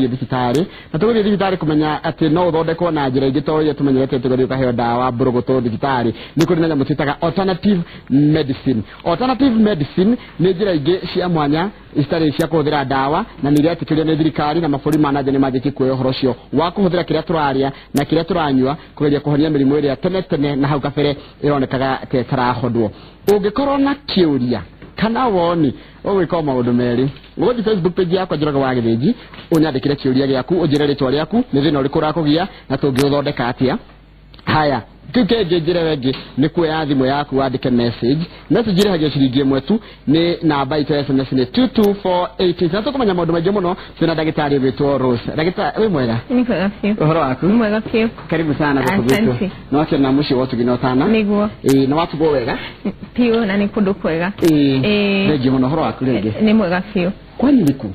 tugathie thibitari na tugathie thibitari kumenya ati no uthondekwo na njira ingi to ye tumenyerete tugathie ukaheo dawa burugutu thibitari ni kuri na nyamu twitaga alternative medicine. Alternative medicine ni njira ingi cia mwanya istari cia kuhuthira dawa na niria tikuria ni thirikari na maburi manaje ni majiki kuoyo horo cio wa kuhuthira kiria turaria na kiria turanyua kugeria kuhonia mirimu iria tene na hau kabere ironekaga tetarahodwo. Ungikorwo na kiuria kana woni ugwika maundu meri ugothi Facebook page yakwa Njoroge wa Githiji unyandikire kiuria giaku unjire ritwa riaku ni thina uriku rakugia na tungiuthondeka atia. Haya tukeje njire wengi ni kuoya thimu yaku wandike message ile hagia ciringi imwe tu ni namba ito SMS ni 22480 sasa kumenya maundu maingĩ muno tuna dagitari witwo Rose. Dagitari we mwega ni mwega fiu uhoro waku mwega fiu karibu sana kwa kwetu no acha na mushi wotu ginotana niguo na watu go wega fiu na ni kundu kwega ngi muno uhoro waku rege ni mwega fiu kwani liku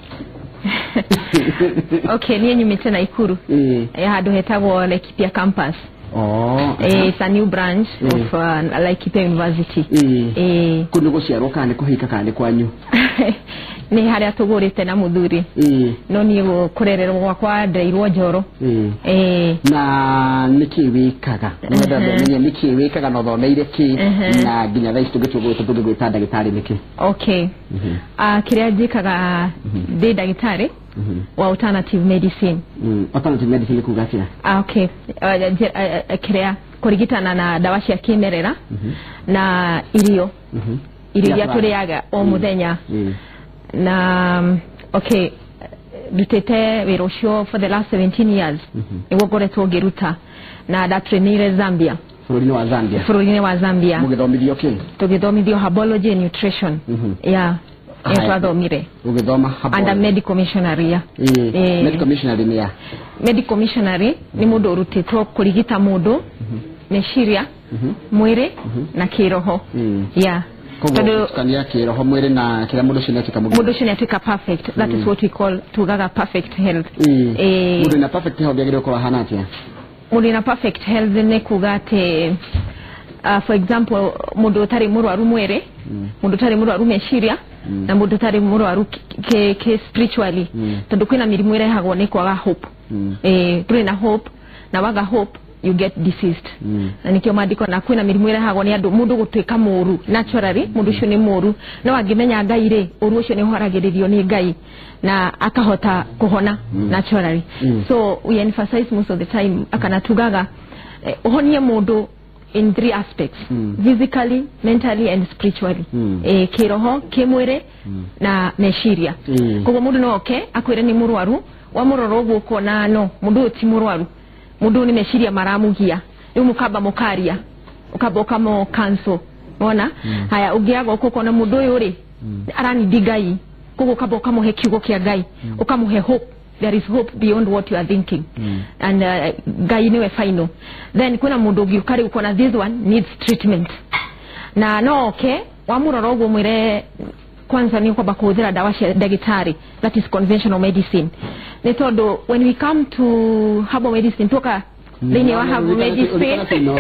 okay ni nyumite na Ikuru handu hetagwo Laikipia campus. Oh, it's a new branch of Laikipia University. Kundu guciarwo kandi kuhika kandi kwanyu ni haria tugurite na muthuri no ni kurererwo gwakwa ndeirwo Njoro na niki wikaga nda ndemenya niki wikaga no thoneire ki na nginya thaa ici tugigwita ndagitari niki. Okay kiria njikaga ndi ndagitari wa alternative medicine. Alternative medicine kugatia okay kiria kurigitana na dawa cia kimerera na irio iria turiaga o muthenya na okay dutete wirosho for the last 17 years niwo goretwo ngiruta na datrainire Zambia fururini wa Zambia mugithomithio ki tugithomithio herbology and nutrition twathomire ugithoma and medical missionary medical missionary ni ya medical missionary ni mundu urutitwo kurigita mundu meciria mwire na kiroho Kodo kania kiroho mwire na kila mundu shine atika perfect. That is what we call tugaga perfect health. Mundu na perfect health yagire ko hana atia mundu na perfect health ne kugate for example mundu tari murwaru mwire mundu tari murwaru meciria na mundu tari murwaru ke spiritually tondu kwina mirimu ire hagwo ni kwaga hope turi na hope na waga hope you get deceased na nikio maandiko na kwina mirimu ire hagwo ni andu mundu gutwika muru naturally mundu cio ni muru no angimenya Ngai ri uru cio ni horagiririo ni Ngai na akahota kuhona naturally so we emphasize most of the time akana tugaga uhonie mundu in 3 aspects physically, mentally and spiritually kiroho kimwire na meciria koguo mundu no akwire ni murwaru wa muroro guko na no mundu ti murwaru mundu ni meciria maramugia riu mukamba mukaria ukaboka mo cancel ona haya ugiaga uko na mundu yuri arani digai koguo ukaboka mo hekiugo kia Ngai ukamuhe hope. There is hope beyond what you are thinking and Ngai niwe final. Then kuna mundu ugiukari uko na this one needs treatment na no wa muroro gwo mwire kwanza ni kwamba kuhudhira dawa cia ndagitari, that is conventional medicine. Ni tondu when we come to herbal medicine toka thini wa herbal medicine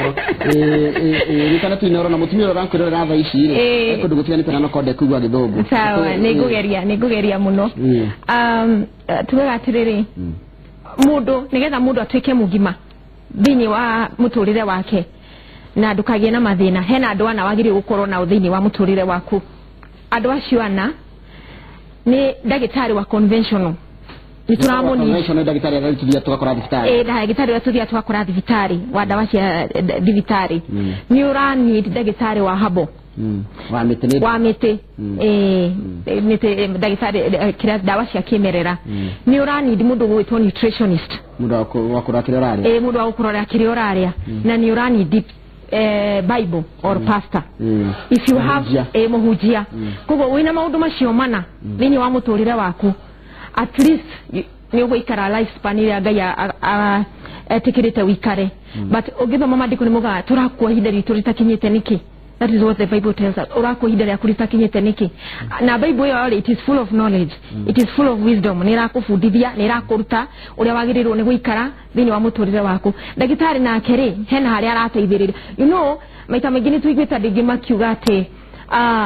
kana tinoro na mutumio rankwira ratha ici ri kundu gutiganite na kode kugwa githungu sawa nigugeria muno tugaga atiriri mundu nigetha mundu atwike mugima thini wa muturire wake na ndukagie na mathina hena andu ana wagiri gukorwo na thini wa muturire waku andu acio ana ni ndagitari wa conventional nituramoni conventional ndagitari ya tuthia tukakora thibitari ndagitari wa tuthia tukakora thibitari wa dawa cia thibitari ni urani ndagitari wa habo wa mite mite ndagitari kira dawa cia kimerera ni urani mundu gwitwo nutritionist mundu wa kurakira oraria mundu wa kurakira oraria na ni urani deep Bible or pastor if you have muhujia kogo wina maundu macio mana thini wa muturire waku at least ni ugoikara life span ya Ngai etikirite wikare but ugithoma maandiko ni muga turakwo hinde ritu ritakinyite niki. That is what the Bible tells us. Urakwo hinde ya kuritakinyite niki na Bible yo it is full of knowledge it is full of wisdom ni rakufundithia ni rakuruta uria wagirirwo ni guikara thini wa muturire waku ndagitari na keri hena haria arateithiriria you know maita mengine tuigweta ndingi makiuga ati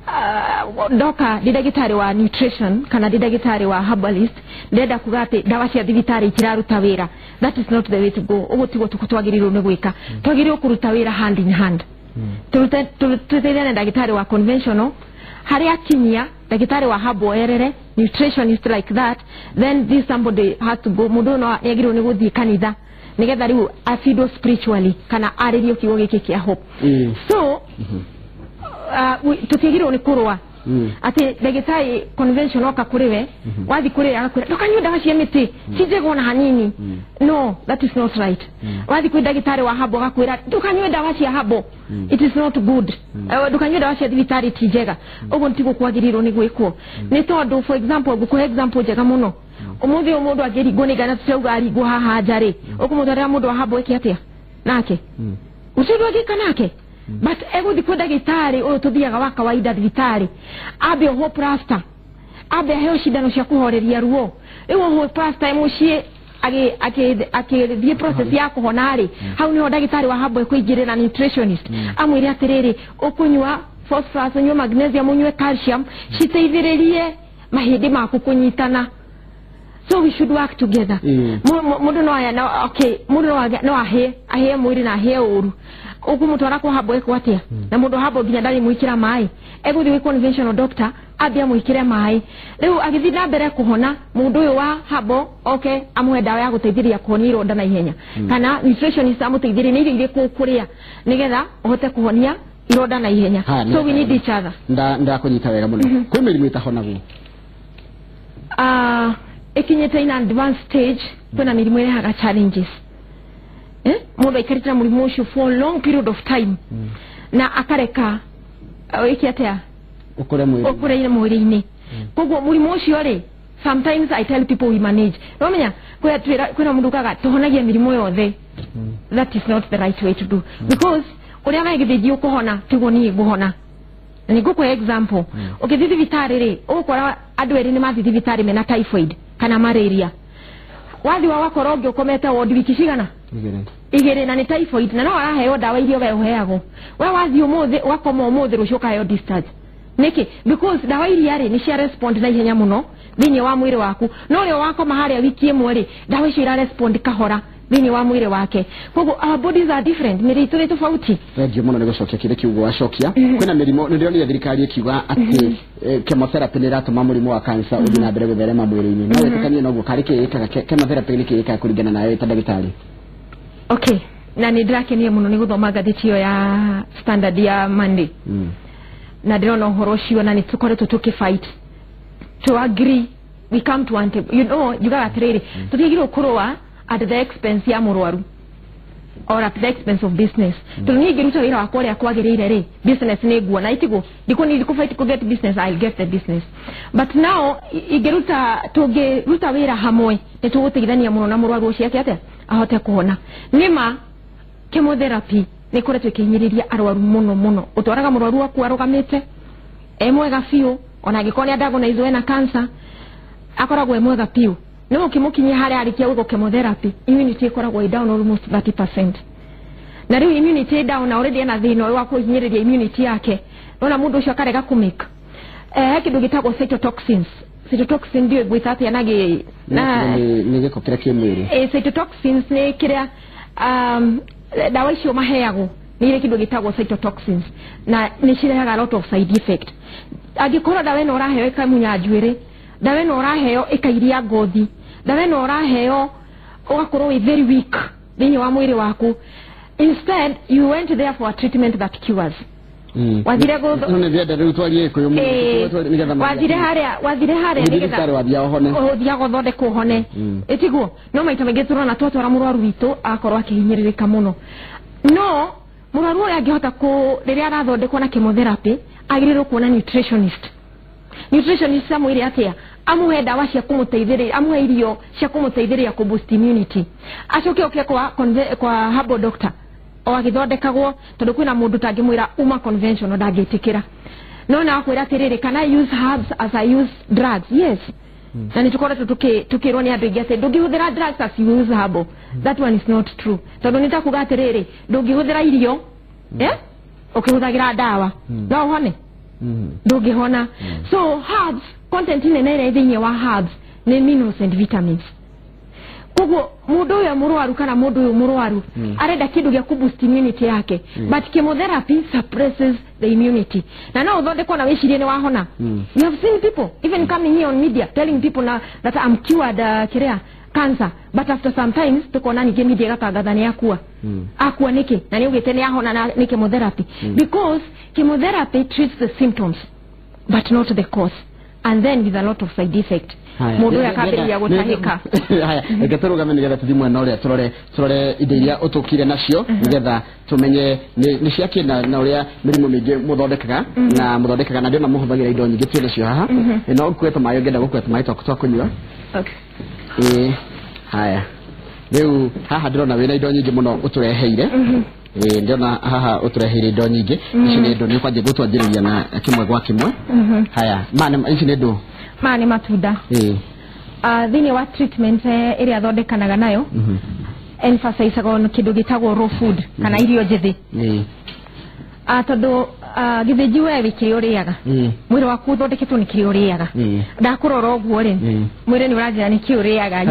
doka ndagitari wa nutrition kana ndagitari wa herbalist ndenda kugate dawa cia thibitari itiraruta wira. That is not the way to go. Ugotigo tukutwagirirwo ni gwika twagirirwo kuruta wira hand in hand. Tuteithane ndagitari wa conventional hari akinyia ndagitari wa herbal erere nutritionist like that, then this somebody has to go mundu no yagirwo ni guthii kanitha nigetha riu afido spiritually kana aririo kigo giki kia hope. So tutigirwo ni kurwa ati ndagitari conventional akakuriwe wathi kuri akakura ndukanywa dawa cia miti cijegona hanini. No, that is not right. Wathi kuri ndagitari wa habo akakwira ndukanywa dawa cia habo, it is not good. Ndukanywa dawa cia thibitari tijega ugo ntigo kwagirirwo ni gwikwo ni tondu for example guko example jega muno umuthi umundu agirigo ni gana tuuga arigo haha njari ukumutharira mundu wa habo iki atia nake ucidwa gikanake. But ego diko ndagitari uyu tuthiaga wa kawaida thibitari abe ho plaster abe heo shidano cia kuhoreria ruo riu ho plaster mucie age the process ya kuhonari hau ni ndagitari wa habo kuingirira nutritionist amwire atiriri ukunywa phosphorus unywe magnesium unywe calcium citeithiririe mahindi maku kunyitana. So we should work together. Mundu no aya na okay mundu no ahe mwiri na ahe uru ukumutwara kwa habo eko atia na mundu habo ginya ndari muikira mai ego the conventional doctor abia muikire mai riu agithina mbere kuhona mundu uyu wa habo okay amwe dawa ya guteithiria kuhonia ironda na ihenya kana nutritionist amuteithirie ni irio kuria nigetha uhote kuhonia ironda na ihenya. So we need each other. Nda kunyita wega muno kwi mirimu itahonagwo ikinyete in advanced stage kuna mirimu irehaga challenges. Mundu ikarita murimu ucio for a long period of time na akareka ikiatea ukure mwiri-ini koguo murimu ucio ri sometimes I tell people we manage nomenya kwina mundu kaga tuhonagia mirimu yothe. That is not the right way to do because uria wagithithio kuhona tigo ni guhona ni guko example ukithithi vitari ri ukora andu eri ni mathithi vitari mena typhoid kana malaria wathi wa wakoroge ukomete ward wiki cigana igere na ni typhoid na no araheo dawa irio we uheago we wathi umuthi wakoma umuthi rucio kayo discharge niki because dawa iria ri ni cia respond na ihenya muno thini wa mwiri waku no rio wakoma haria wiki imwe ri dawa icio ira respond kahora thini wa mwiri wake koguo our bodies are different miritu ni tofauti. Ndio muno ni gucokia kile kiugo wacokia kwina mirimo ndio ni thirikari ikiuga ati chemotherapy ni ratuma murimu wa cancer uthi na mbere gutherema mwiri-ini no wetekanie no gukarike ikaga chemotherapy ni kiika kuringana nayo ta ndagitari. Okay, na ni ndrakenie muno ni guthoma gatheti yo ya Standard ya Monday na ndirona uhoro cio na ni tukoretwo tukifight to agree we come to one table. You know you got atiriri tutigirwo kurwa at the expense ya murwaru or at the expense of business. Tunigiruta wira wa kore akwagirire ri business ni guo na itigo diko ni fight to get business, I'll get the business. But now igiruta ruta wira hamwe ni tuguteithania muno na murwaru ucio ate ahote kuhona. Nima chemotherapy ni koretwo kinyiriria arwaru muno utwaraga murwaru waku arugamite mwega fiu ona gikonia ndago na izo na cancer akoragwo mwega fiu no kimukinyia hari arikia ugo chemotherapy immunity ikoragwo down almost 30%. Na riu immunity down already ana thino wa kuhinyiriria immunity yake ona mundu ucio akarega kumika kindu gitagwo cytotoxins. Cytotoxin ndio gwithati anagi na ni giko kira kimwiri cytotoxins ni kiria dawa icio maheago ni ile kindu gitagwo cytotoxins na ni cirehaga a lot of side effect. Agikora dawa ino uraheo ikamunya njuiri dawa ino uraheo ikairia ngothi dawa ino uraheo ugakorwo we very weak thini wa mwiri waku. Instead you went there for a treatment that cures. Wathire go none thia riu twarie ko yomu wathire haria nigetha wathia ohone thia gothonde kuhone etiguo no maita mege turona twatwara murwaru witu akorwo akihinyiririka muno no murwaru uria angihota ku riria arathondekwo na chemotherapy agirirwo kuona nutritionist amwire atia amuhe dawa cia kumuteithiria amuhe irio cia kumuteithiria ku boost immunity acoke kwa herbal doctor o agithondekagwo tondu kwina mundu tangimwira uma conventional ndagitikira no na akwira atiriri can I use herbs as I use drugs? Yes. Na nitukoretwo tukirwo ni andu ingi ndungihuthira drugs as you use herbal. That one is not true. Tondu nitakuga atiriri ndungihuthira irio ukihuthagira dawa no uhone ndungihona so herbs content ine nere thĩinĩ wa herbs ni minerals and vitamins koguo mundu uyu murwaru kana mundu uyu murwaru arenda kindu gya kuboost immunity yake but chemotherapy suppresses the immunity na no uthondekwo na wicirie ni wahona you have seen people even coming here on media telling people now that I'm cured cancer but after sometimes tukona nyingi media gatangatha ni akua akua niki na ni ugite ni ahona na ni chemotherapy because chemotherapy treats the symptoms but not the cause and then with a lot of side effect mundu yakambĩrĩria gũtahĩka haya ngeteruga nigetha tuthimwe na uria turore inde iria utukire nacio nigetha tumenye ni ciakina na uria mĩrimũ mĩingĩ muthondekaga na muthondekaga na ndio na muhũthagĩra indo nyingĩ tu nacio haha no kweta mayo ngenda gukweta mayo twakunywa okay haya rĩu haha ndĩrona wĩna indo nyingĩ mũno utureheire ndona haha utureheire indo nyingĩ ici nĩ indo nĩ kwanjia gũtwanjĩrĩria na kimwe gwa kimwe haya maana ici nĩ indo maana matunda thĩinĩ wa treatment ĩrĩa thondekanaga nayo emphasize on kindu gitagwo raw food kana irio njĩthĩ tondu githĩnji we wĩkĩrĩ ũrĩaga mwĩrĩ waku ũthondeketwo nĩ kĩrĩa ũrĩaga ndakũrora ũguo rĩ mwĩrĩ nĩ ũranjĩra nĩ kĩrĩa ũrĩaga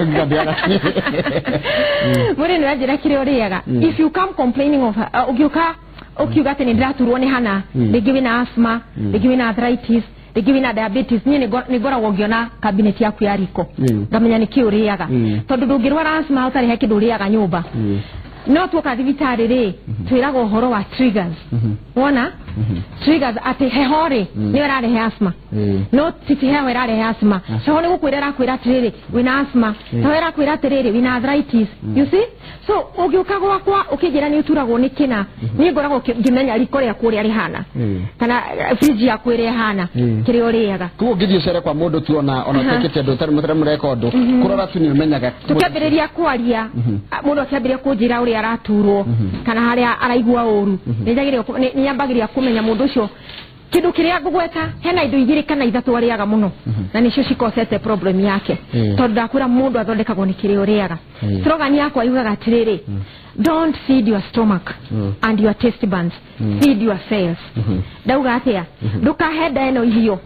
mwĩrĩ nĩ ũranjĩra kĩrĩa ũrĩaga if you come complaining of ukiuga atĩ nĩ ndĩraturwo nĩ hana rĩngĩ wĩna asthma rĩngĩ wĩna arthritis rĩngĩ wĩna diabetes niĩ nĩ ngoragwo ngĩona cabinet yaku ya riko ngamenya nĩ kĩrĩa ũrĩaga tondũ ndũngĩrwara asthma ũtarĩ he kĩndũ ũrĩaga nyũmba no tuoka thibitarĩ rĩ twĩraga ũhoro wa triggers wona triggers ati heho rĩ nĩ ũrarehe asthma no titi heho ĩrarehe asthma heho nĩ gũkwĩra ĩrakwĩra atĩrĩrĩ wĩna asthma heho ĩrakwĩra atĩrĩrĩ wĩna arthritis you see so ũngĩũka gwakwa ũkĩnjĩra nĩ ũturagwo nĩ kĩna niĩ ngoragwo ngĩmenya riko rĩaku ũrĩa rĩhana kana fridge yaku ĩrĩa ĩhana kĩrĩa ũrĩaga koguo ngĩthiĩ ũcere kwa mũndũ tu ona tekete andũ ũtarĩ mũreka ũndũ kũrora tu nĩ ũmenyaga tũkĩambĩrĩria kwaria mũndũ akĩambĩrĩria kũnjĩra ũrĩa araturwo kana harĩa araigua ũru nĩ nyambagĩrĩria kũmenya mũndũ ũcio kindu kiria ngugweta hena indo igiri kana ithatu ariaga muno na nicio cikosete problem yake tondu ndakwira mundu athondekagwo ni kiria uriaga slogan yakwa yugaga atiriri don't feed your stomach and your taste buds feed your cells ndauga atia ndukahenda eno irio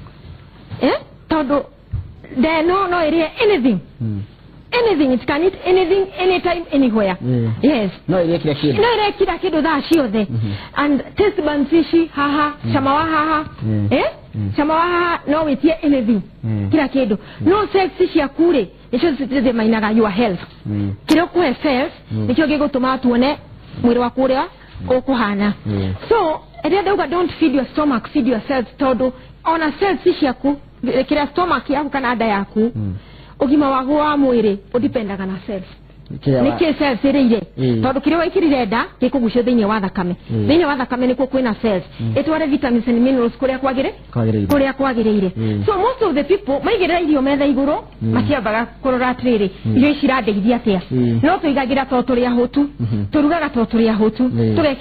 tondu no irie anything it can eat anything anytime anywhere yes no irie kila kitu thaa ciothe and taste buds ici haha chama wa haha chama wa haha no witie anything kila kitu no sex cia kure nicio zitemainaga your health kile kuhe cells nicio gigutuma tuone mwiri waku uria ukuhana so ndauga don't feed your stomach feed your cells todo ona cells ciaku kila stomach yaku kana nda yaku ugima wagu wa mwiri udipendaga na cells niki cells iriire tondu kiria wikirire nda gikugucio thiini wa thakame thiini wa thakame nikuo kwina cells etware vitamins and minerals kuria kwagiriire so most of the people maigirira irio metha iguru maciambaga kurora atiriri irio icirandeithia atia no tuigagira to turia hutu turugaga to turia hutu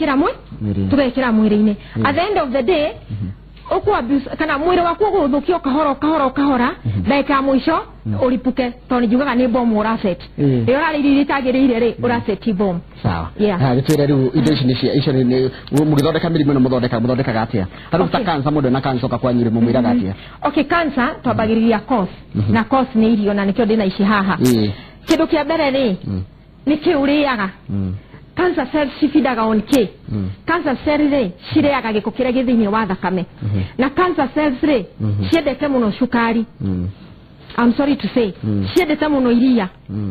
tugekira mwiri-ini at the end of the day oku abuse kana mwiri waku guthukio kahora ndeka mwisho ulipuke toni jugaga ni bomb uraset iyo rari ritagirire ri uraset bomb sawa twire riu indo ici ni mugithondeka mirimu no muthondeka gatia haruta cancer mundu na cancer ka kwanyire mumwira gatia okay cancer twabagiriria cause na cause ni irio na nikio ndina ici haha kindu kia mbere ri ni kiuriaga cancer cells cifidaga on K cancer cells re cireaga giko kiria githiini wa thakame na cancer cells re ciendete muno cukari I'm sorry to say ciendete muno iria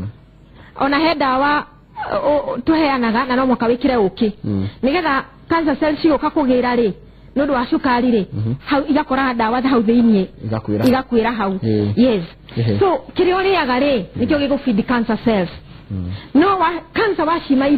ona he dawa tuheanaga na no mwaka wikire uki nigetha cancer cells cioka kugira ri nundu wa cukari ri hau igakora dawa hau thiini igakwira hau yes so kiria uriaga ri nikio gigufeed cancer cells no wa cancer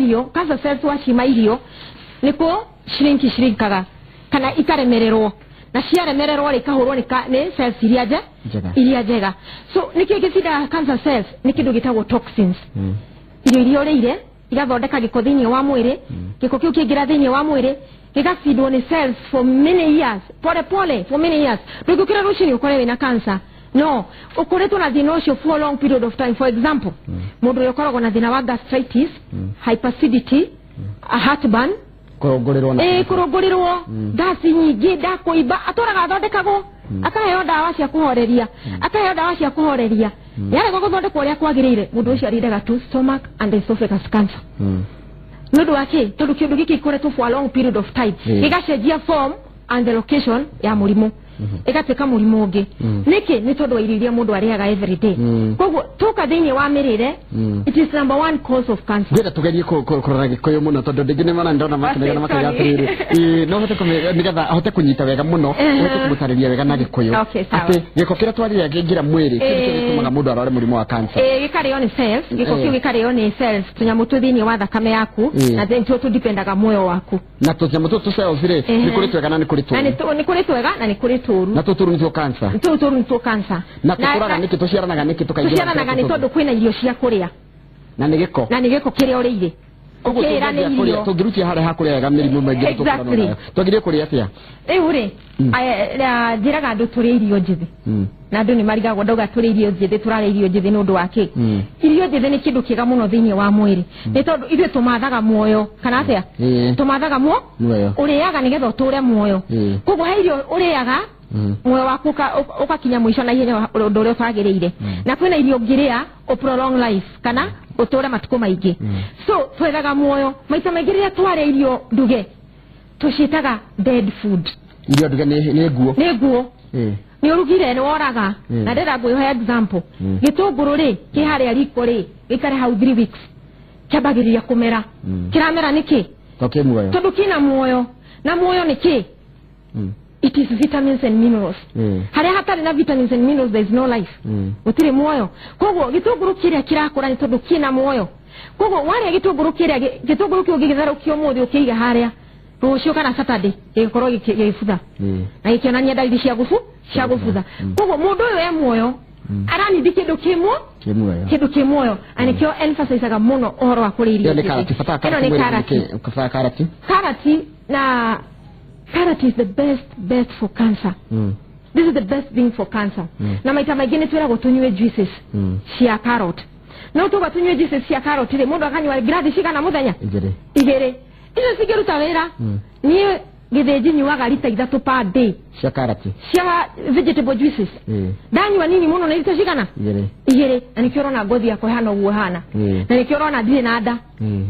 cells wa irio niko shrinkaga kana ikaremererwo na ciaremererwo ikahurwo ni cells iria njega so nikio gicida cancer cells ni kindu gitagwo toxins irio riire igathondeka giko thiini wa mwiri giko kiu kingira thiini wa mwiri gigafeedwo ni cells for many years pole for many years ndukira rucini ukore wina cancer no ukoretwo na thina ucio for a long period of time for example mundu yokoragwo na thina wa gastritis hyperacidity a heartburn kurongorerwo kurongorerwo ngasi nyingi ndakuiba atoraga thondekagwo akaheo dawa cia kuhoreria akaheo dawa cia kuhoreria yale kwa guthondekwo ria kwagirire mundu ucio arindaga tu stomach and esophagus cancer nundu wake tondu kindu giki ikoretwo for a long period of time gigacenjia form and the location ya murimu igateka murimu ungi niki ni tondu wa iriria mundu ariaga every day koguo tuka thiini wa mirire it is number one cause of cancer ngenda tugerie kurora gikoyo muno tondu ndingine mana ndona makinega makaga atiriri no hote nigetha hote kunyita wega muno hote kumutariria wega na gikoyo ati giko kira twariria gingira mwiri kindu gitumaga mundu arore murimu wa cancer gikario ni cells giko kiu gikario ni cells tunyamu thiini wa thakame yaku na then tu dipendaga moyo waku na tunyamu tu cells ri ni kuri twega na ni kuri turu ni kuri twega na ni kuri turu na tuturu nito cancer na tukuraga niki tuciaranaga niki tukaingira tuciaranaga ni tondu kwina irio cia kuria na ni giko kiria uriire ukira ni irio tungirutia hare hakurega mirimu maingi tukurana twagirie kuria atia uri njiraga andu turi irio njithi na andu ni marigagwo ndauga turi irio njithi turare irio njithi nundu wake irio njithi ni kindu kiega muno thiini wa mwiri ni tondu ithe tumathaga muoyo kana atia tumathaga muoyo uriaga nigetha uture muoyo koguo he irio uriaga moyo waku ukakinya mwisho na ihenya undu uria utagiriire na kwina irio ngiria o prolong life kana uture matuko maingi so twethaga muoyo maita maingi riria tware irio nduge tucitaga dead food irio nduge ni guo ni urugire ni woraga na ndenda ngwihe example gitunguru ri ki haria riko ri gikare hau 3 weeks kiambagiriria kumera kiramera niki muoyo tondu kina muoyo na muoyo niki it is vitamins and minerals haria hatari na vitamins and minerals there is no life utire muoyo koguo gitunguru kiria kirakura ni tondu kina muoyo koguo wale gitunguru kiria gitunguru kiu gigitharukio muthi ukiiga haria rucio kana Saturday gikorwo gifutha na ikionania dalili cia gufutha koguo mundu uyu e muoyo arani dikindu kimwoyo anikio emphasize muno ohoro wa kuriria ni karati na carrot is the best for cancer this is the best thing for cancer na maita maingine twira gutunywe juices cia carrot no tuga tunywe juices cia carrot ri mundu akanywa gradi cigana muthenya igere izo cigeruta wira ni githenji nyuaga lita 3 per day cia carrot cia vegetable juices ndanywa nini muno na lita cigana igere na nikiorona ngothi yako hana uguo hana na nikiorona ndire na nda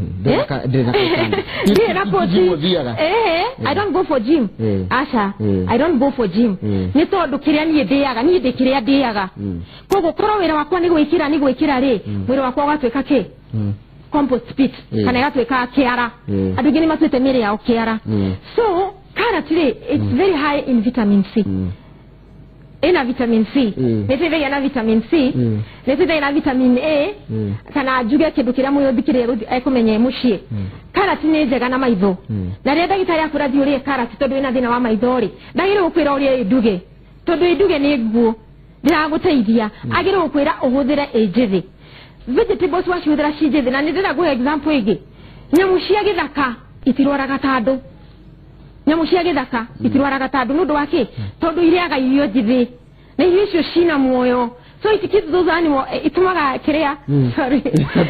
I don't go for gym asha I don't go for gym ni tondu kiria ni ndiaga ni ndikiria ndiaga koguo koro wira wakwa ni gwikira ri mwiri wakwa gatweka ki compost pit kana gatweka kiara andu ngini matwete miri yao kiara so carrot it's very high in vitamin C ina vitamin C nithithegia na vitamin C nithithegia na vitamin A kana juge kindu kiria muyo thikire ekumenye mucie carrot ni njega na maitho na ria ndagitari akurathi urie carrot tondu ina thina wa maitho ri ndagire gukwira urie nduge tondu nduge ni nguo ndiraguteithia agire gukwira uhuthire njithi vegetables wacihuthira cinjithi na ndira guhe example ingi nyamu cia githaka itirwaraga tandu nyamu cia githaka itirwaraga tandu nundu wake tondu iriaga irio njithi na irio icio cina muoyo so it keeps those animals itumaga kiria sorry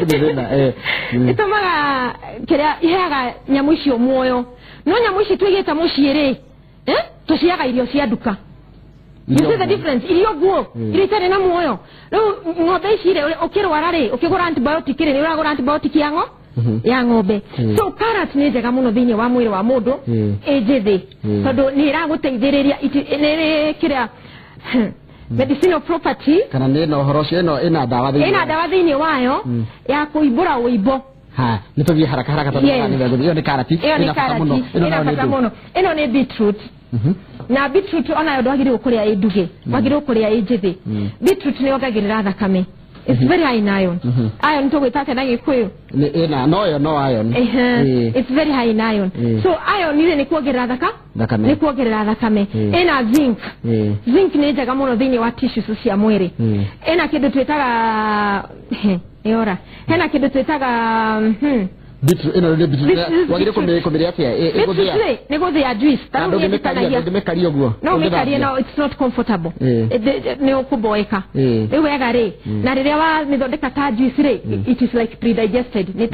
itumaga kiria iheaga nyamu icio muoyo no nyamu ici twigita muciiri tuciaga irio cia nduka you see the difference irio guo iritare na muoyo no ng'ombe ici ri ukirwara ri ukigura antibiotic ri ni uragura antibiotic ya ng'ombe so carrot ni njega muno thiini wa mwiri wa mundu njithi tondu ni iraguteithiriria ni kiria medicinal property kana ni no horo cio ina dawa thiini wayo ya kuibura uibo nitugie haraka tondu ni carrot ina fata muno ino ni beetroot na beetroot ona ndwagire ukuria nduge wagire ukuria njithi beetroot ni yongagirira thakame it's very high in iron iron to gwitake na gikuyu ina no iron it's very high in iron so iron ile ni kuongerera thakame ina zinc ni njega muno thiini wa tissues cia mwiri ina kindu twitaga yora hena kindu twitaga beetroot ino ni beetroot wagire kumiria atia ni guthia juice tandu ngimekari oguo no mekari no it's not comfortable ni ukuboeka ni wega ri na riria wa mithondeka ta juice ri it is like predigested nita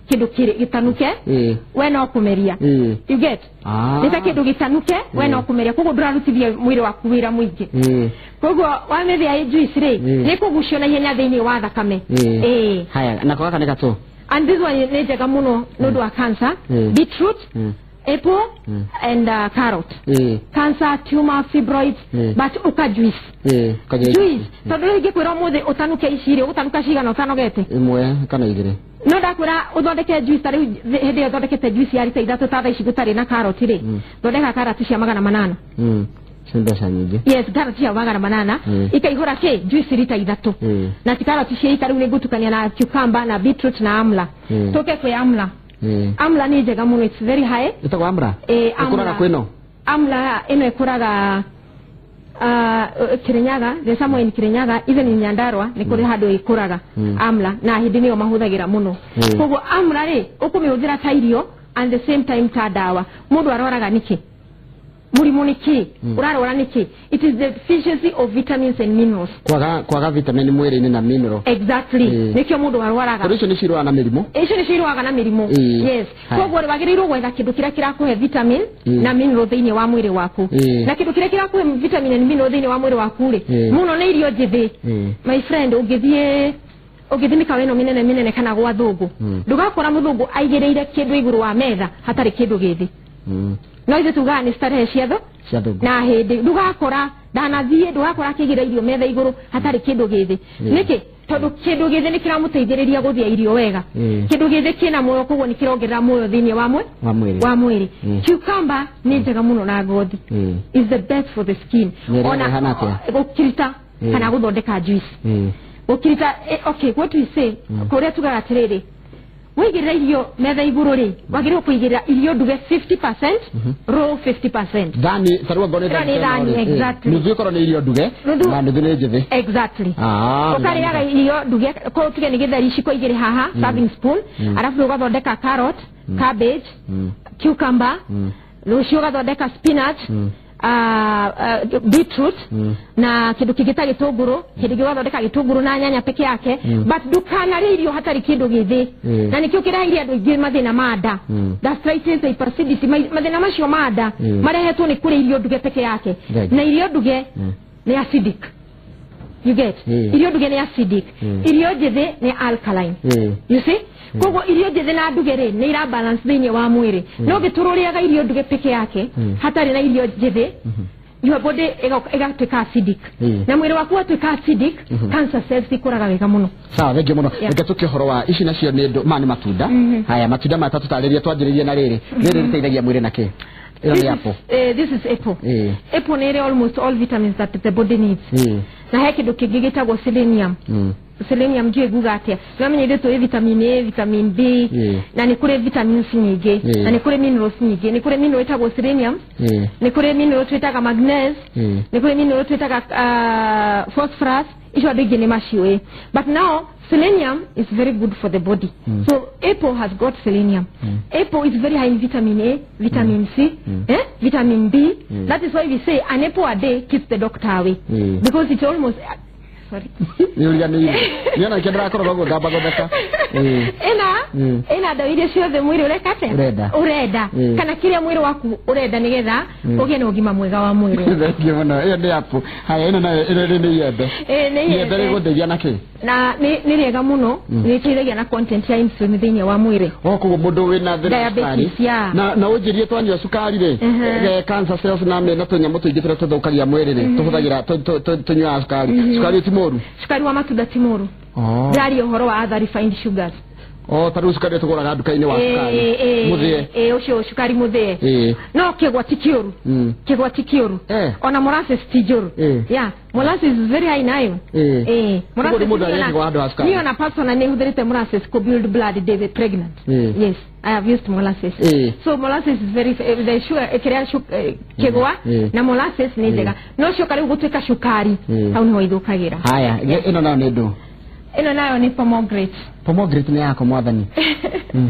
kindu gitanuke we no kumeria you get nita kindu gitanuke we no kumeria kogo ndurarutithia mwiri waku wira muingi kogo wamethia juice ri ni kugucio na ihenya thiini wa thakame haya na kwa kana gato and this one ni njega muno nundu wa cancer beetroot apple and carrot cancer tumor fibroids but uka juice juice tondu ringi kwira muthe utanuke iciri utanuka cigana utanogete imwe kana igire no ndakwira uthondeke juice tari hindi uthondekete juice ya lita 3 tatha ici gutari na carrot ri thondeka carrot cia 800 Sindasa nyingi. Yes, carrot cia 800 ikaihura ke juice lita 3 na carrot cia ikaru ni gutukania na cucumber na beetroot na amla toke kwa amla amla ni njega muno, it's very high. Itagwa amla ikuraga kwino amla ino ikuraga Kirinyaga, the somewhere in Kirinyaga, even in Nyandarua ni kuri hado ikuraga amla na hindi niyo mahuthagira muno kogo amla ri ukumihuzira ta irio and the same time ta dawa mundu aroraga niki murimu niki urarora niki it is the deficiency of vitamins and minerals kwaga vitamin mwiri ni na mineral exactly nikyo mundu arwaraga icio ni cirwa na mirimo icio ni cirwaga na mirimo yes koguo wagirirwo gwetha kindu kiria kirakuhe vitamin na mineral thiini wa mwiri waku na kindu kiria kirakuhe vitamin and mineral thiini wa mwiri waku ri muno ni irio jithi my friend ugithimika weno minene kana gwa thungu ndugakora muthungu aigireire kindu iguru wa metha hatari kindu githi no ithu tuga ni starehe ciatho na hindi ndugakora ndanathie ndugakora kigira irio metha iguru hatari kindu githi niki tondu kindu githi ni kiramuteithiriria guthia irio wega kindu githi kina moyo koguo ni kirongerera moyo thiini wa mwiri cucumber ni njega muno na ngothi is the best for the skin ona gukirita kana guthondeka juice gukirita okay what we say kuria tugaga tiriri wigira irio metha iguru ri wagirwo kuigira irio nduge 50% raw 50% dani sarwa gone dani exactly nuthu koro ni irio nduge na nuthu ni njithi exactly ukariaga irio nduge ko tuge ni githeri ciko igire haha serving spoon arafu ugathondeka carrot cabbage cucumber rucio ugathondeka spinach beetroot na kindu kigita gitunguru kindu gigathondeka gitunguru na nyanya peke yake but dukana irio hatari kindu githi na nikio kirahiria andu ingi mathina mada gastritis hyperacidity mathina macio mada marehetwo ni kuri irio nduge peke yake na irio nduge ni acidic you get irio nduge ni acidic irio jithi ni alkaline you see kogo irio jithi na nduge ri ni ira balance thiini wa mwiri no gitururiaga irio nduge peke yake hatari na irio jithi your body egatuika acidic na mwiri waku atuika acidic cancer cells ikuraga wega muno sawa thenge muno reke tukihoro wa ici nacio ni mani matunda haya matunda matatu tariria twajiririe na riri riteithagia mwiri nake this is apple apple ni almost all vitamins that the body needs na heki dokigigitagwo selenium selenium ndio guga atia namenye ndeto vitamin A vitamin B na ni kure vitamins nyingi na ni kure minerals nyingi ni kure mineral etagwo selenium ni kure mineral twitaga magnesium ni kure mineral twitaga phosphorus icio ndingi ni maciwe but now selenium is very good for the body so apple has got selenium apple is very high in vitamin A vitamin C vitamin B that is why we say an apple a day keeps the doctor away because it's almost sorry niona kidra koro go gaba gobeka ina dawide cio the mwiri urekate ureda kana kiria mwiri waku ureda nigetha ugie na ugima mwega wa mwiri ndio bana iyo ni apu haya ina na ina ni yende ni yende gutheria naki na ni rega muno ni tiregia na content ya insulin thiini wa mwiri okugo mundu wina diabetes na ujirie twanywa sukari ri cancer cells na mena tunyamu tuingitira tuthukagia mwiri ri tuhuthagira tunywa sukari timoru sukari wa matunda timoru dari uhoro wa other refined sugars taru sukari tuguraga duka-ini wa sukari muthie ucio sukari muthie no kigwati kioru ona molasses tijuru molasses is very high nayo molasses ni ona person ni hudherite molasses ko build blood they pregnant yes I have used molasses so molasses is very the sugar kigwa na molasses ni njega no sukari gutwika sukari au ni ithukagira haya ino nayo ni ndu ino nayo ni pomegranate ni yako mwathani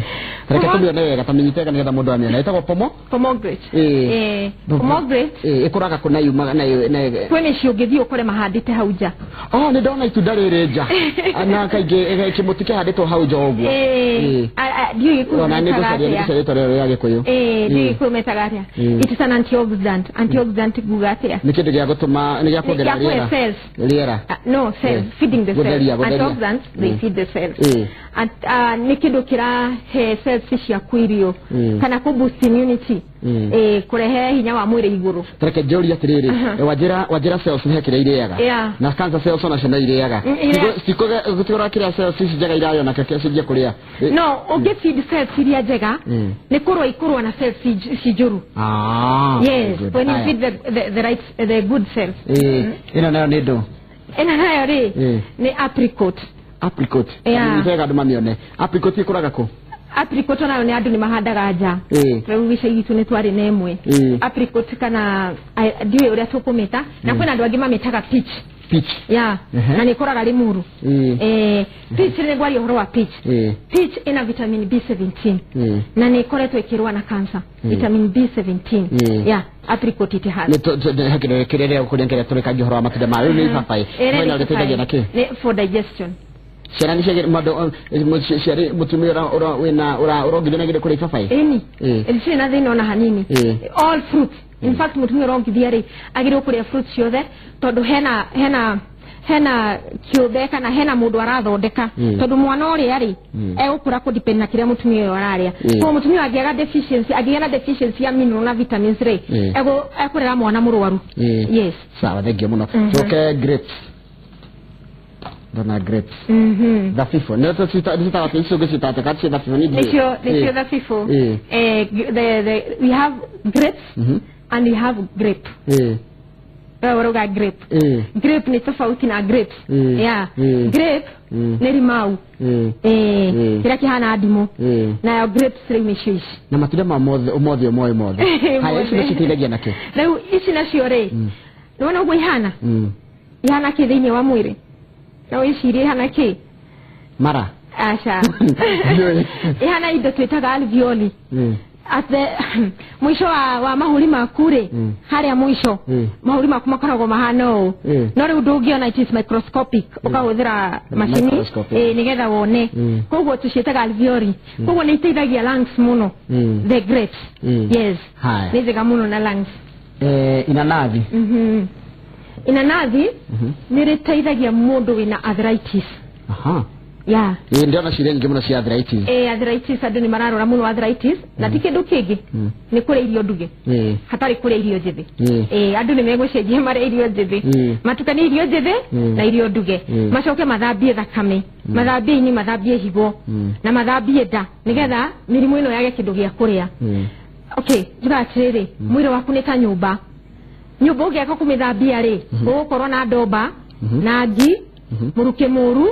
reke tumione wega tamenyitega nigetha mundu amione etagwo pomegranate pomegranate ikuraga kuna yumaga na kwene ciungithio ukore mahandite hau nja ni ndona itunda riri nja ana kaingi kimutike handitwo hau nja uguo ndiyo ikuna nigucaria rero ya gikuyu ndiyo ikumetaga atia it is an antioxidant gugatia ni kindu gia gutuma ni gia kuongerera riera no cells feeding the cells antioxidants they feed the cells and ni kindu kira he cells cia kwirio kana ku boost immunity kurehe hinya wa mwiri iguru tareke jori atiriri wajira cells ni hakire iriaga na cancer cells ona cina iriaga sikoge gutura kira cells cijega irayo na keke cijia kuria no uge feed cells iria njega ni kurwa ikurwa na cells cijuru yes when you feed the good cells ina nayo ni ndo ina nayo ri ni apricot njega andu mamione apricot ikuraga ku apricot nayo ni andu ni mahandaga nja rĩu bica gitu ni twari na emwe apricot kana ndiwe uria tukumita na kwina andu angi mamitaga peach na ni kuraga rimuru peach ni gwari horo wa peach ina vitamin B17 na ni koretwo ikirwa na cancer vitamin B17 apricot ite hali ni hakire kirere kurenkera tureka horo wa matunda mayo ni papai mwena utetegeria naki for digestion Shara ni shagir mado shari mutumira ora gidana gida kule papai elisi na dhino na hanini all fruits in fact mutumira ora gidiyari agiro kule fruits yothe todo hena kiobeka na hena mundu arathondeka tondu mwana uri ari egukura ku depend na kiria mutumia araria ko mutumia agiaga deficiency ya mineral na vitamins re ekurera mwana murwaru yes sawa thegio muno toke grapes dona grapes da fifo neto sita watu isugo sita takati da fifo ni the da fifo we have grapes and we have grape waroga grape grape ni tofauti na grapes grape ni limau kila kihana adimu na grapes limeshishi na matunda mothe haya isi nashitilegia nake leo isi nashiore nona ugo ihana kithini wa mwire na ishiri hana ki mara asha ihana ido twitaga alveoli at the mwisho wa mahuri makure haria mwisho mahuri makumakarago mahano no ri undugiona it is microscopic ukahuthira machini nigetha wone koguo tucietaga alveoli koguo ni iteithagia lungs muno the grapes yes ni njega muno na lungs inanathi ni riteithagia mundu wina arthritis ndio na shire ngi muno cia arthritis arthritis andu ni mararora muno arthritis na tikindu kingi ni kure irio nduge hatari kure irio njithi andu ni megucenjia mare irio njithi matukani irio njithi na irio nduge macoke mathambie thakame mathambie ini mathambie higo na mathambie nda nigetha mirimu ino yage kindu gia kuria juga atiriri mwire waku ni ta nyumba ugiaka kumithambia ri ugukorwo na ndomba na ngi muruke muru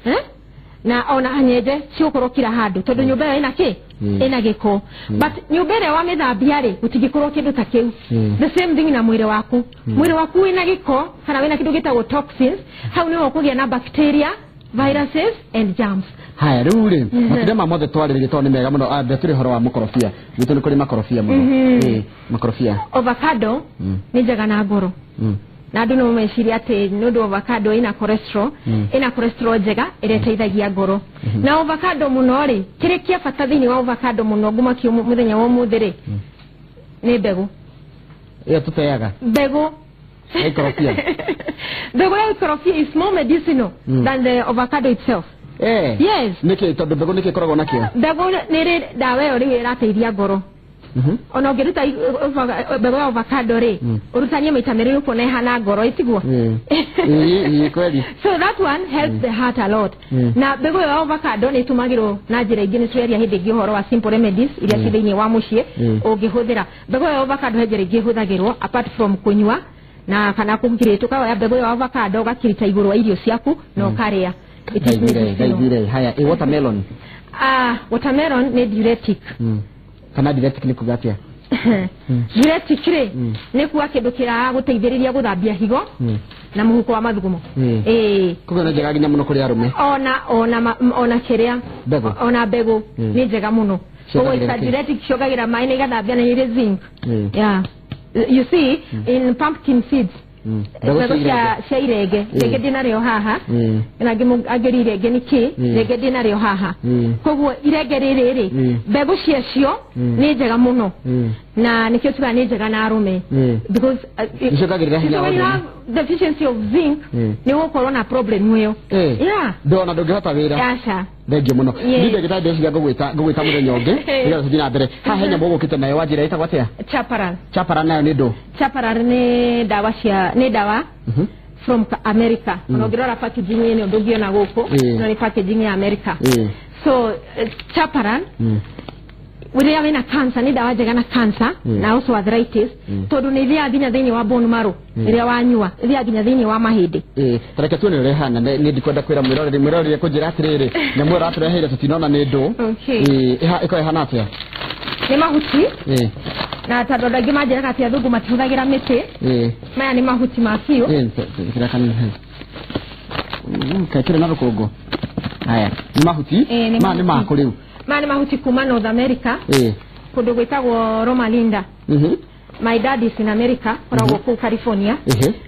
na ona hanyeje ciukorwo kira handu tondu nyumba yo ina ki ina giko but nyumba ire wa mithambia ri utigikorwo kindu ta kiu the same thing na mwire waku ina giko kana wina kindu gitagwo toxins hau ni ukugia na bacteria viruses and germs haya ruri matunda mamothe twarire to ni mega muno turi horo wa makorofia gitu ni kuri makorofia muno makorofia avocado ni njega na ngoro na andu no meciria ati nundu avocado ina cholesterol njega ireteithagia ngoro na avocado muno ri kirikia bata thini wa avocado muno ngumaki muthenya wa muthiri ni mbegu iyo tuteaga mbegu ikorofia the way ikorofia is more medicinal than the avocado itself yes niki tondu mbegu niki koragwo nakio mbegu ni dawa yo ri irateithia ngoro ono ngeruta mbegu ya avocado ri urutania maita meri uko na hana ngoro itigwo kweli so that one helps the heart a lot na mbegu ya avocado ni tumagiro na njira ingi ni tweria hindi ngi horo wa simple remedies iria cithini wa mucie ungihuthira mbegu ya avocado njira ingi huthagirwo apart from kunywa na kana kumkirito kawa ya mbegu ya avocado gakirita iguru wa irio ciaku no karia gaithire haya watermelon watermelon ni diuretic kana diuretic ni kugatia diuretic re ni kuwa kindu kira guteithiriria guthambia higo na muhuko wa mathugumo kuga na njega ginya muno kuri arume ona kiria bego ona bego ni njega muno so it's diuretic shogagira mai ne gathambia na ile zinc yeah you see in pumpkin seeds cia irenge rege ndinario haha na ageri irenge niki rege ndinario haha koguo irenge riri mbegu ciacio ni njega muno na nikio tuga ni njega na arume because deficiency of zinc ni gukorwo na problem iyo yeah ndona ndungihota wira yasha thengi muno ni ndagita ndeciria ngugwita muthenya ungi nigetha tuthii na mbere haha henya mugukite nayo wanjira itagwo atia chaparan nayo ni ndu chaparan ni dawa from America onogirora packaging ni ndungiona guku no ni packaging ya America so chaparan Uria wena cancer ni dawa njega na cancer na also arthritis tondu ni thia nginya thiini wa bone marrow iria wanyua thia nginya thiini wa mahindi tareke tu ni rehana ni ndikwenda kwira mwirorire kunjira atiriri nyamu ratureheire tutinona ni ndu iko ihana atia ni mahuti na tandonda ngi manjira atia thungu matihuthagira miti maya ni mahuti ma biu kira kanini kakire na rukungu haya ni mahuti ma ni mako riu mani mahuti kuma North America kundu gwitagwo Roma Linda my dad is in America koragwo ku California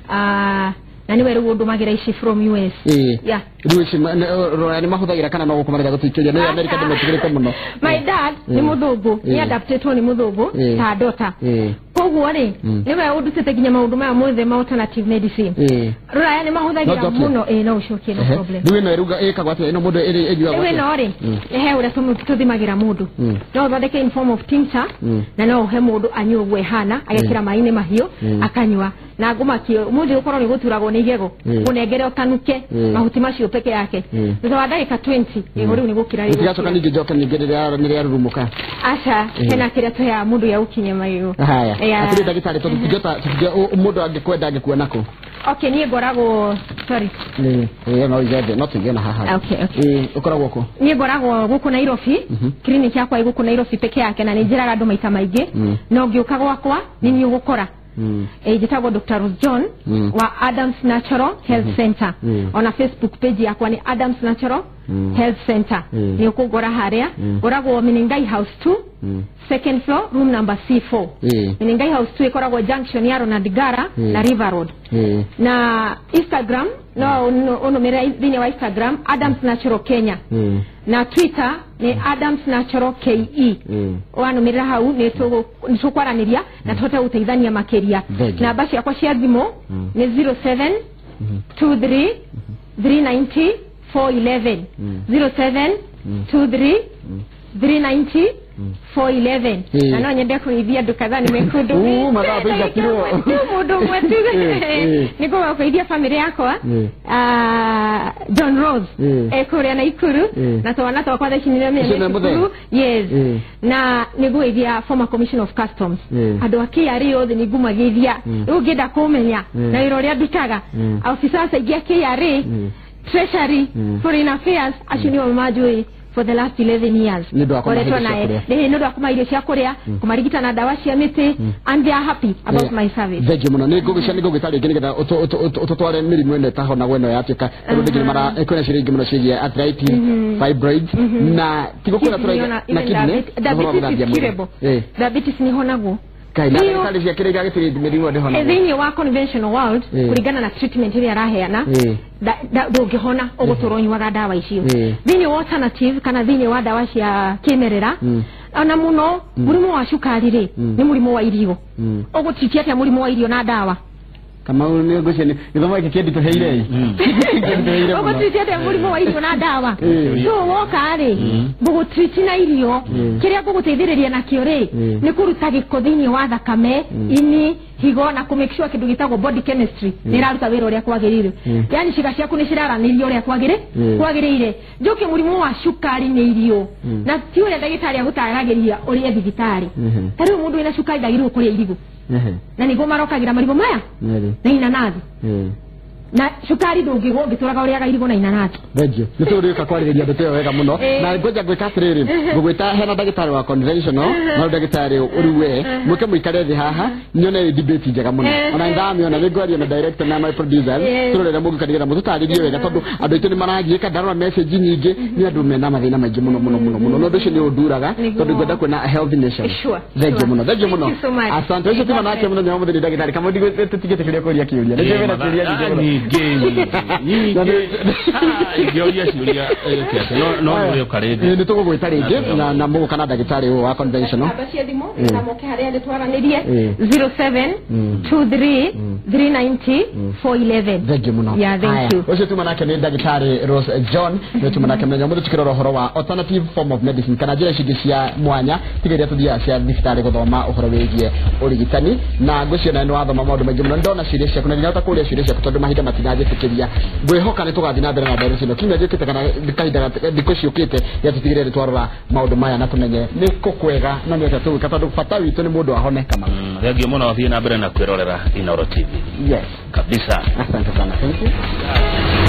na niwe rĩu ndumagira ici from US yeah rĩu ici ni mahuthagira kana no gukumarira gutwikĩria ni America ndimetigirite muno my dad ni muthungu ni adapted ni muthungu ta dota koguo ri niwe undutite ginya maundu maya mothe ma alternative medicine rũraya ni mahuthagira muno no ucokie no problem rĩu ino iruga ikagwa atia ino mundu ejua gwa ino ri ehe uria tuthimagira mundu no thondeke in form of tincture na no he mundu anyue gwe hana agekira maini mahio akanywa na ngumakio mundu ukorwo ni guturagwo ni igego unengere okanuke mahuti macio peke yake thutha wa ndagika 20 riu ni gukira riu tigacoka ningi njoke ningerera ni ria rurumuka acha hena kiria tuya mundu ya ukinye maiyo haya atiri ndagitari tondu tujota mundu angikwenda angikuona ko okay ni ngoragwo sorry no igende no tigena haha okay ukoragwo ko ni ngoragwo guku Nairobi clinic yakwa iguku Nairobi peke yake na ninjiraga andu maita maingi no ngiuka gwakwa ni ni ugukora jitagwo Dr. Rose John wa Adams Natural Health Center ona Facebook page yakwa ni Adams Natural Health Center ni ukugora haria goragwo Meningai House 2 second floor room number C4 Meningai House 2 ikoragwo junction ya Ronald Gara na River Road na Instagram no mera thini wa Instagram Adams Natural Kenya na Twitter ni Adams Natural KE wano mera hau ni tukwaraniria na tota uteithania makeria na basi yakwa cia thimo ni 07 23 390 411 07 23 390 411 na no nyende kuithia duka ni mekundu madhabu kiro mundu mwetu niko kuithia family yako John Rose kuria na ikuru na twana twakwa thaici ni mimi yes na niguithia former commission of customs andu akiari othe nigumagithia ungenda kumenya na iroria dutaga officers aingia kiari treasury foreign affairs ashini wa majui for the last 11 years koretwo nae ni ndo akuma irio cia kuria kumarigita na dawa cia miti and they are happy about my service thegi muno ni gugitari ngigetha utotware mirimu ene taho na gweno yatika ndo ndigi mara kwena ciringi muno cigie arthritis fibroids na tigukura tura na kidney diabetes ni honagwo kaina kali cia kirega gitiri mirimu ndi honagwo thini wa conventional world kurigana na treatment ile araheana ndungihona uguturonywaga dawa icio thini wa alternative kana thini wa dawa cia kimerera ona muno murimu wa cukari ri ni murimu wa irio ugutitia atia murimu wa irio na dawa kama ni ngocene nithomo iki kindi tuheire ugutitia atia murimu wa irio na dawa so woka ri bugutiti na irio kiria guguteithiriria na kio ri ni kuruta giko thini wa thakame ini higo na kumake sure kindu gitagwo body chemistry niraruta wira uria kwagirire yani ciga ciaku ni ciraranirio uria kwagirire njuki murimu wa cukari ni irio na ti uria ndagitari agutaragiria uria thibitari tari mundu ina cukari ndagirwo kuria irigo na nigo marokagira marigo maya na inanathi na cukari ndungigo ngituraga uria gairigo na inanati thengio ni turika kwariria ndeto wega muno na ngoja gwika atiriri ngugwita hena ndagitari wa conventional na ndagitari uriwe muke muikare thi haha nyone debate njega muno ona ndami ona ngwaria na director na my producer turorera mugukanigira mututaririe wega tondu andu itu ni maragiika ndarora message nyingi ni andu mena mathina maingi muno no ndu ni unduraga tondu ngwenda kwena a healthy nation thengio muno asante ucio tuma nake muno nyamu ndi ndagitari kama ndi tutigite kiria kuria kiuria ni ndivena kiuria ni Igioria ciuria no rio karede ni tugugwita ringi na mugu kana ndagitari wa conventional abacia thimo na moke haria nditwaranirie 07 23 390 411 thengio muno thank you ucio tuma nake ni ndagitari Rose John ni tuma nake menya mudu tukirora horo wa alternative form of medicine kana njira cingi cia mwanya tigeria tuthia cia thibitari guthoma uhoro wigie urigitani na nguciona ni wathoma maundu maingi muno ndona ciria cia kuna nyota kuria ciria cia tondu mahinda matinajifikiria ngwihoka ni tugathi na mbere na ndero cino kinya jikite kana kahinda ndiko ciukite ya tutigire twarora maundu maya na tumenye ni kukwega na ni atu tondu bata witu ni mundu ahone kama thengio muno wathie na mbere na kwirorera Inooro TV yes kabisa asante sana thank you